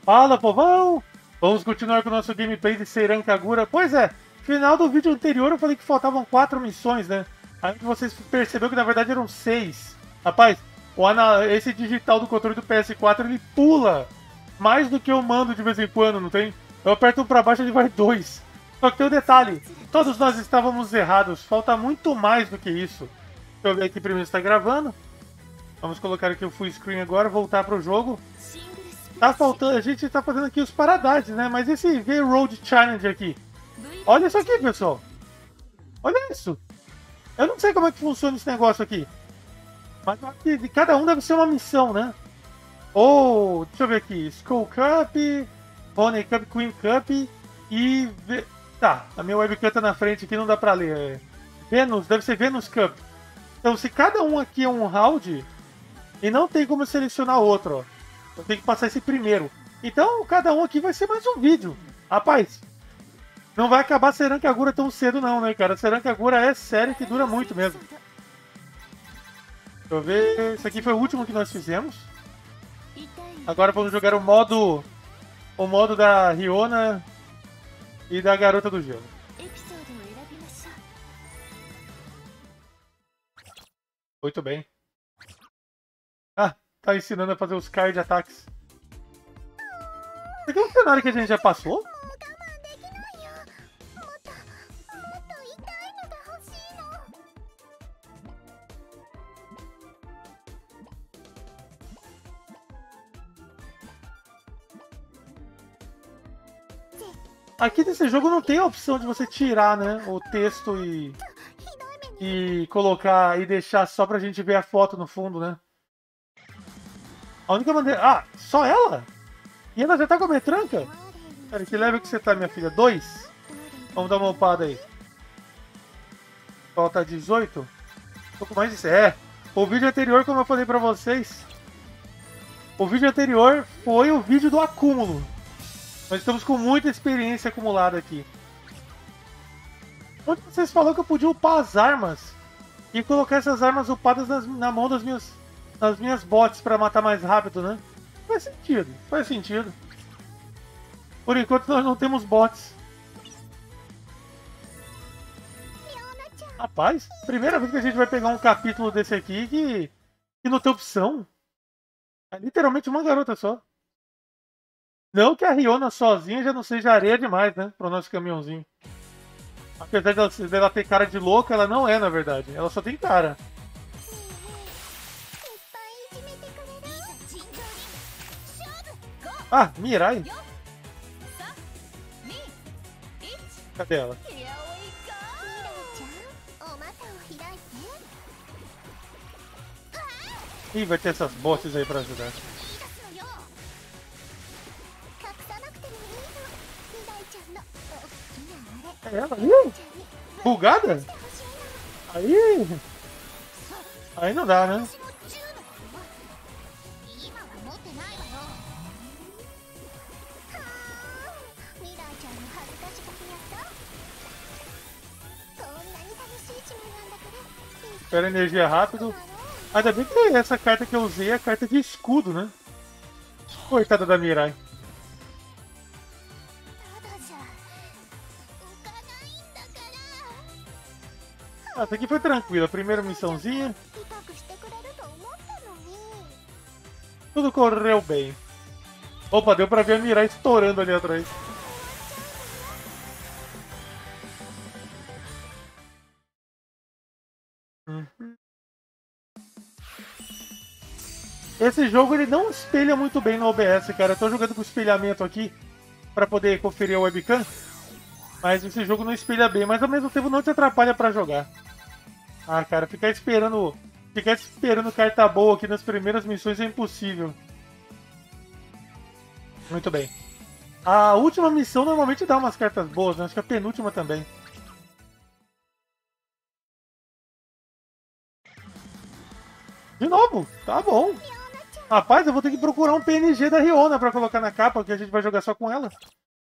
Fala, povão! Vamos continuar com o nosso gameplay de Seiran Kagura. Pois é, final do vídeo anterior eu falei que faltavam 4 missões, né? Aí vocês perceberam que na verdade eram 6. Rapaz, esse digital do controle do PS4 ele pula mais do que eu mando de vez em quando, não tem? Eu aperto um pra baixo e ele vai 2. Só que tem um detalhe, todos nós estávamos errados, falta muito mais do que isso. Deixa eu ver aqui primeiro se está gravando. Vamos colocar aqui o full screen agora, voltar para o jogo. Tá faltando, a gente tá fazendo aqui os Paradise, né? Mas esse V-Road Challenge aqui. Olha isso aqui, pessoal. Olha isso. Eu não sei como é que funciona esse negócio aqui. Mas eu acho que de cada um deve ser uma missão, né? Ou, deixa eu ver aqui. Skull Cup, Honey Cup, Queen Cup e... Tá, a minha webcam tá na frente aqui, não dá pra ler. Venus, deve ser Venus Cup. Então, se cada um aqui é um round, e não tem como selecionar outro, ó. Eu tenho que passar esse primeiro. Então, cada um aqui vai ser mais um vídeo. Rapaz, não vai acabar Seiran Kagura tão cedo não, né, cara? Seiran Kagura é série que dura muito mesmo. Deixa eu ver. Esse aqui foi o último que nós fizemos. Agora vamos jogar o modo da Riona e da Garota do Gelo. Muito bem. Ah, tá ensinando a fazer os card ataques. Esse aqui é um cenário que a gente já passou? Aqui nesse jogo não tem a opção de você tirar, né, o texto e colocar e deixar só pra gente ver a foto no fundo, né? A única maneira... Ah, só ela? E ela já tá com a metranca? Pera, que level que você tá, minha filha? 2? Vamos dar uma upada aí. Falta 18? Tô com mais de... É, o vídeo anterior, como eu falei pra vocês... O vídeo anterior foi o vídeo do acúmulo. Nós estamos com muita experiência acumulada aqui. Onde vocês falaram que eu podia upar as armas e colocar essas armas upadas na mão das minhas bots para matar mais rápido, né? Faz sentido, faz sentido. Por enquanto nós não temos bots. Rapaz, primeira vez que a gente vai pegar um capítulo desse aqui que não tem opção. É literalmente uma garota só. Não que a Riona sozinha já não seja areia demais, né? Pro nosso caminhãozinho. Apesar dela ter cara de louca, ela não é, na verdade. Ela só tem cara. Ah, Mirai? Cadê ela? Ih, vai ter essas bosses aí pra ajudar. É ela ali? Bugada? Aí não dá, né? Espera energia rápido. Ainda bem que essa carta que eu usei é a carta de escudo, né? Coitada da Mirai. Ah, essa aqui foi tranquila. Primeira missãozinha. Tudo correu bem. Opa, deu pra ver a Mirai estourando ali atrás. Esse jogo ele não espelha muito bem no OBS, cara. Eu tô jogando com espelhamento aqui pra poder conferir a webcam. Mas esse jogo não espelha bem, mas ao mesmo tempo não te atrapalha pra jogar. Ah, cara, ficar esperando carta boa aqui nas primeiras missões é impossível. Muito bem. A última missão normalmente dá umas cartas boas, né? Acho que a penúltima também. De novo? Tá bom. Rapaz, eu vou ter que procurar um PNG da Riona pra colocar na capa, que a gente vai jogar só com ela.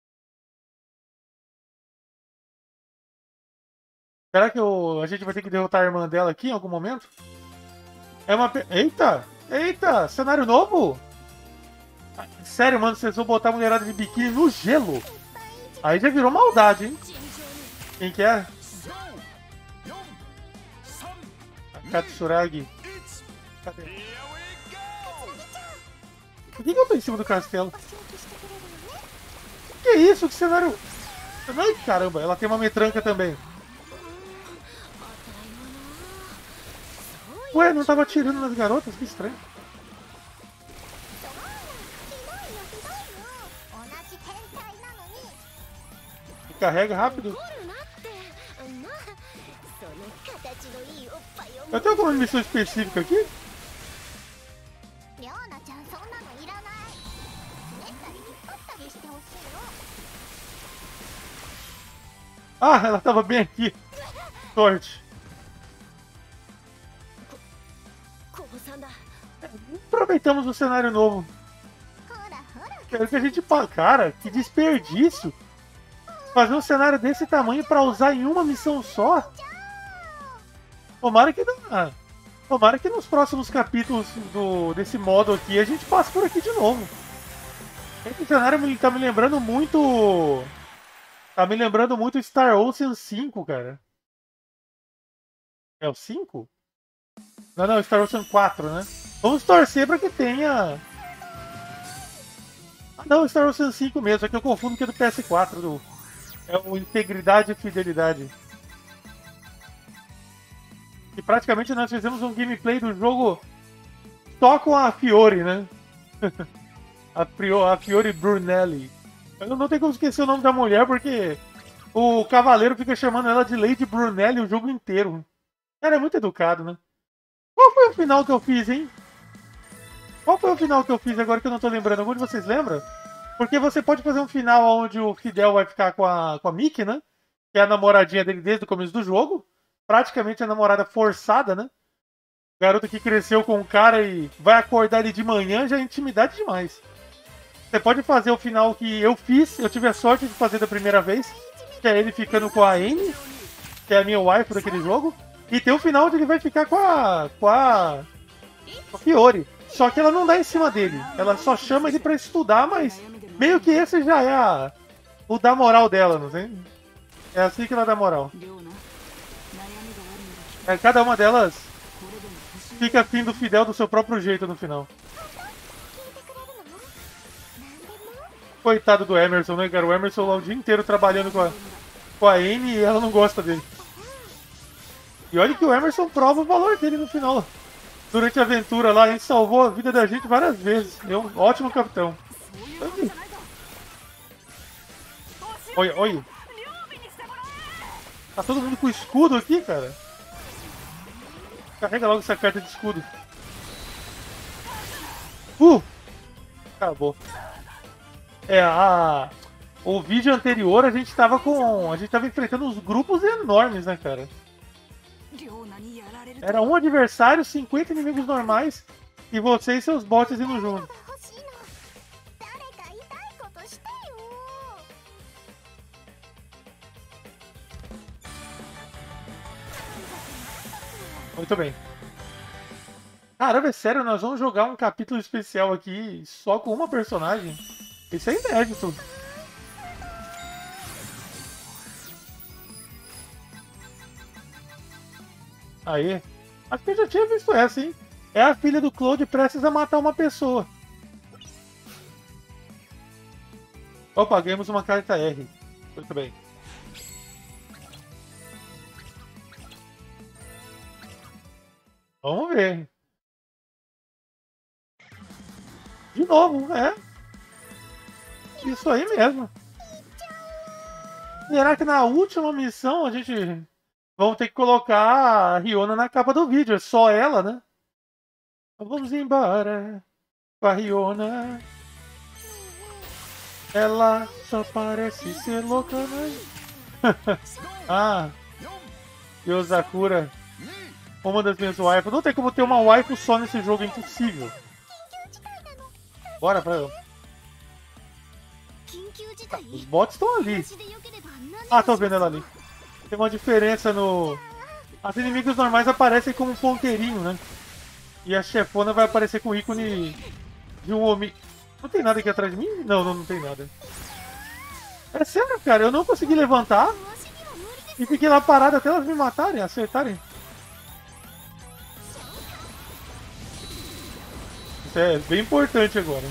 Será que a gente vai ter que derrotar a irmã dela aqui em algum momento? É uma... Eita! Eita! Cenário novo? Sério, mano, vocês vão botar a mulherada de biquíni no gelo. Aí já virou maldade, hein? Quem que é? A Katsuragi. Cadê? Por que eu tô em cima do castelo? Que isso? Que cenário... Ai, caramba, ela tem uma metranca também. Ué, não tava atirando nas garotas? Que estranho. Carrega rápido. Eu tenho alguma missão específica aqui? Ah, ela tava bem aqui. Sorte. Aproveitamos o cenário novo. Quero que a gente... Cara, que desperdício. Fazer um cenário desse tamanho pra usar em uma missão só? Tomara que não. Tomara que nos próximos capítulos desse modo aqui a gente passe por aqui de novo. Esse cenário tá me lembrando muito... Tá me lembrando muito Star Ocean 5, cara. É o 5? Não, Star Ocean 4, né? Vamos torcer pra que tenha... Ah, não, Star Ocean 5 mesmo, é que eu confundo que é do PS4, é o Integridade e Fidelidade. E praticamente nós fizemos um gameplay do jogo só com a Fiore, né? a Fiore Brunelli. Eu não tenho como esquecer o nome da mulher porque o cavaleiro fica chamando ela de Lady Brunelli o jogo inteiro. Ela é muito educado, né? Qual foi o final que eu fiz, hein? Qual foi o final que eu fiz agora que eu não tô lembrando? Algum de vocês lembra? Porque você pode fazer um final onde o Fidel vai ficar com a Mickey, né? Que é a namoradinha dele desde o começo do jogo. Praticamente a namorada forçada, né? Garota que cresceu com o cara e vai acordar ele de manhã já é intimidade demais. Você pode fazer o final que eu fiz, eu tive a sorte de fazer da primeira vez, que é ele ficando com a Anne, que é a minha wife daquele jogo. E tem o final onde ele vai ficar com a Fiore. Só que ela não dá em cima dele. Ela só chama ele pra estudar, mas meio que esse já é o da moral dela, não tem? É assim que ela dá moral. É, cada uma delas fica afim do Fidel do seu próprio jeito no final. Coitado do Emerson, né, cara? O Emerson lá o dia inteiro trabalhando com a Anne e ela não gosta dele. E olha que o Emerson prova o valor dele no final. Durante a aventura lá, a gente salvou a vida da gente várias vezes. É um ótimo capitão. Olha. Tá todo mundo com escudo aqui, cara. Carrega logo essa carta de escudo. Acabou. O vídeo anterior a gente tava enfrentando uns grupos enormes, né, cara? Era um adversário, 50 inimigos normais e você e seus bots indo junto. Muito bem. Caramba, é sério, nós vamos jogar um capítulo especial aqui só com uma personagem? Isso é inédito. Aí. Acho que eu já tinha visto essa, hein? É a filha do Claude prestes a matar uma pessoa. Opa, ganhamos uma carta R. Muito bem. Vamos ver. De novo, é. Isso aí mesmo. Será que na última missão a gente... Vamos ter que colocar a Riona na capa do vídeo. É só ela, né? Vamos embora com a Riona. Ela só parece ser louca, né? Ah, Yosakura. Uma das minhas waifus. Não tem como ter uma waifu só nesse jogo, é impossível. Bora pra... Tá, os bots estão ali. Ah, tô vendo ela ali. Tem uma diferença no... As inimigos normais aparecem como um ponteirinho, né? E a chefona vai aparecer com o ícone de um Não tem nada aqui atrás de mim? Não, não tem nada. É sério, cara, eu não consegui levantar e fiquei lá parado até elas me matarem, acertarem. Isso é bem importante agora.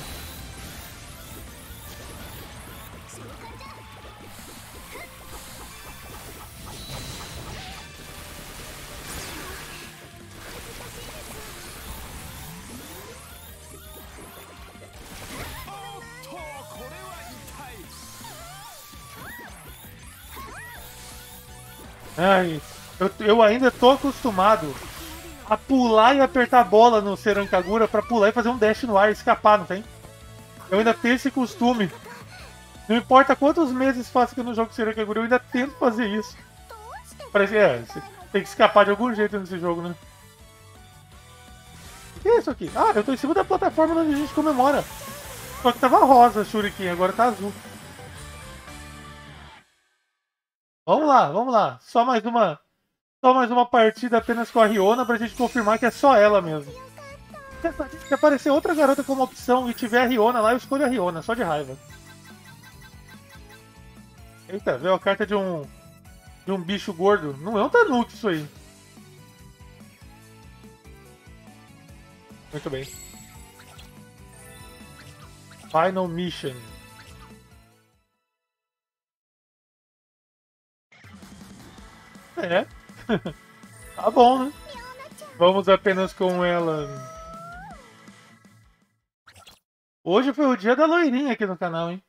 Ai, eu ainda tô acostumado a pular e apertar a bola no Serancagura pra pular e fazer um dash no ar e escapar, não tem? Eu ainda tenho esse costume. Não importa quantos meses faço que eu não jogo Serancagura, eu ainda tento fazer isso. Parece você tem que escapar de algum jeito nesse jogo, né? O que é isso aqui? Ah, eu tô em cima da plataforma onde a gente comemora. Só que tava rosa a Shuriken, agora tá azul. Vamos lá, vamos lá. Só mais uma partida apenas com a Riona pra gente confirmar que é só ela mesmo. Se aparecer outra garota como opção e tiver a Riona lá, eu escolho a Riona, só de raiva. Eita, veio a carta de um bicho gordo. Não é um Tanuki isso aí. Muito bem. Final Mission. É. Tá bom, né? Vamos apenas com ela. Hoje foi o dia da loirinha aqui no canal, hein?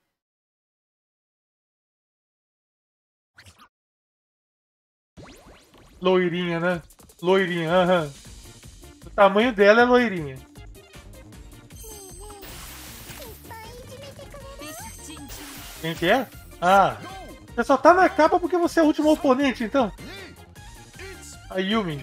Loirinha, né? Loirinha, aham. O tamanho dela é loirinha. Quem que é? Ah, você só tá na capa porque você é o último oponente, então? A Yumi.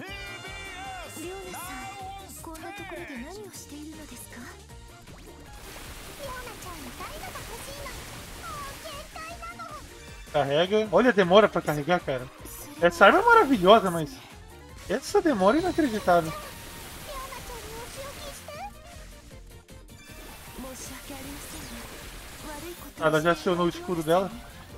Carrega. Olha a demora pra carregar, cara. Essa arma é maravilhosa, mas essa demora é inacreditável. Ah, ela já acionou o escudo dela.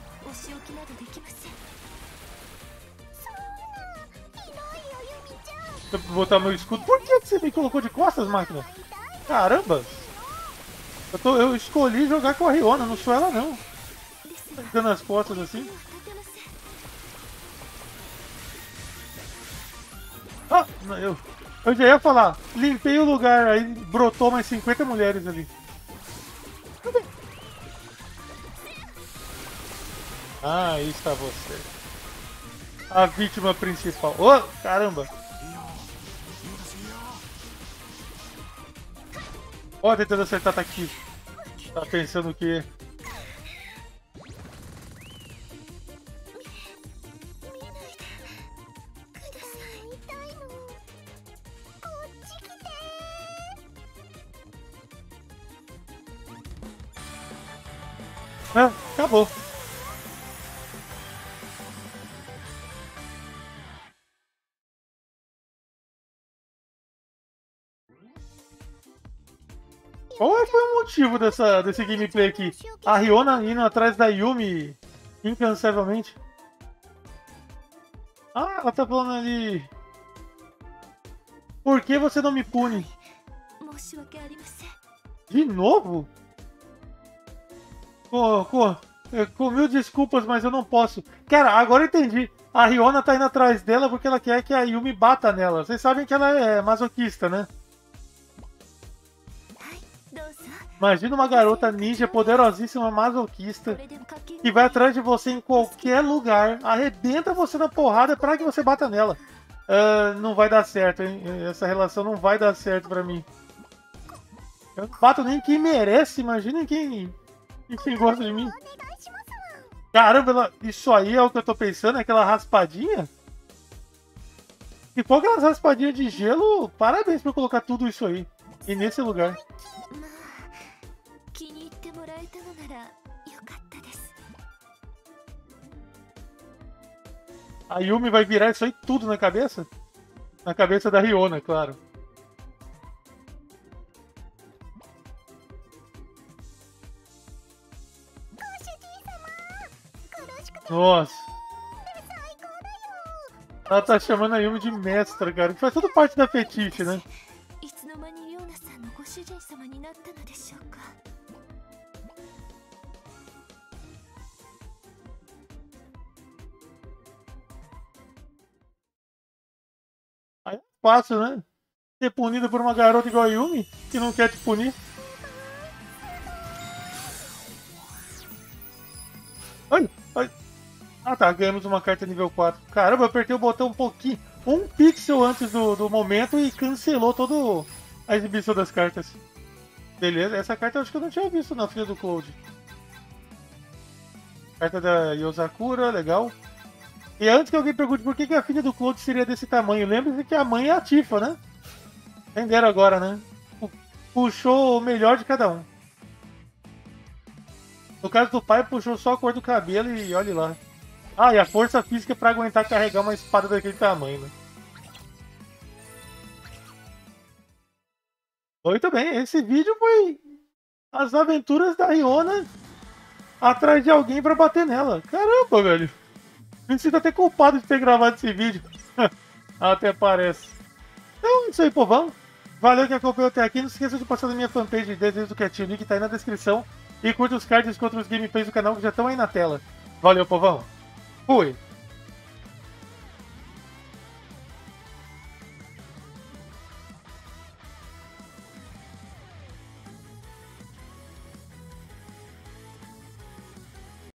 Deixa eu botar meu escudo. Por que você me colocou de costas, máquina? Caramba! Eu escolhi jogar com a Riona, não sou ela não. Tá dando as costas assim. Ah, eu já ia falar. Limpei o lugar, aí brotou mais 50 mulheres ali. Ah, aí está você. A vítima principal. Oh, caramba! Ó, tentando acertar, tá aqui. Tá pensando o quê? Ah, acabou. Qual foi o motivo desse gameplay aqui? A Riona indo atrás da Yumi incansavelmente. Ah, ela tá falando ali. Por que você não me pune? De novo? Com mil desculpas, mas eu não posso. Cara, agora eu entendi. A Riona tá indo atrás dela porque ela quer que a Yumi bata nela. Vocês sabem que ela é masoquista, né? Imagina uma garota ninja poderosíssima, masoquista, que vai atrás de você em qualquer lugar, arrebenta você na porrada para que você bata nela. Não vai dar certo, hein? Essa relação não vai dar certo pra mim. Eu não bato nem quem merece, imagina quem gosta de mim. Caramba, isso aí é o que eu tô pensando, é aquela raspadinha? E com aquelas raspadinhas de gelo, parabéns por colocar tudo isso aí. E nesse lugar. A Yumi vai virar isso aí tudo na cabeça? Na cabeça da Riona, claro. Nossa. Ela tá chamando a Yumi de mestra, cara. Que faz tudo parte da fetiche, né? Aí é fácil, né? Ser punido por uma garota igual a Yumi, que não quer te punir. Ai, ai. Ah tá, ganhamos uma carta nível 4. Caramba, eu apertei o botão um pouquinho, um pixel antes do momento e cancelou toda a exibição das cartas. Beleza, essa carta eu acho que eu não tinha visto na filha do Cloud. Carta da Yosakura, legal. E antes que alguém pergunte por que a filha do Cloud seria desse tamanho, lembre-se que a mãe é a Tifa, né? Entenderam agora, né? Puxou o melhor de cada um. No caso do pai, puxou só a cor do cabelo e olhe lá. Ah, e a força física pra aguentar carregar uma espada daquele tamanho, né? Muito bem, esse vídeo foi as aventuras da Riona atrás de alguém pra bater nela. Caramba, velho. Me sinto até culpado de ter gravado esse vídeo. Até parece. Então é isso aí, povão. Valeu que acompanhou até aqui. Não se esqueça de passar na minha fanpage de Desenhos do Quietinho. O link tá aí na descrição. E curta os cards contra os gameplays do canal que já estão aí na tela. Valeu, povão. Fui.